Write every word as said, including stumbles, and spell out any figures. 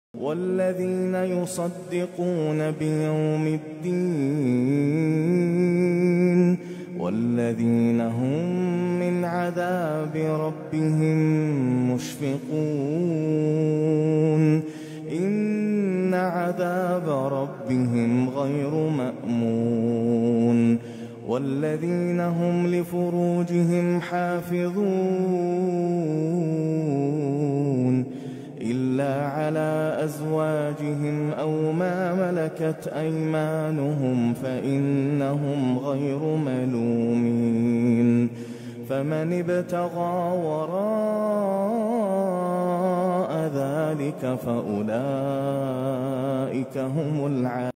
والذين يصدقون بيوم الدين والذين هم من عذاب ربهم مشفقون إن عذاب ربهم غير مأمون والذين هم لفروجهم حافظون إلا على أزواجهم أو ما ملكت أيمانهم فإنهم غير ملومين فمن ابتغى وراء ذلك فأولئك هم العادون.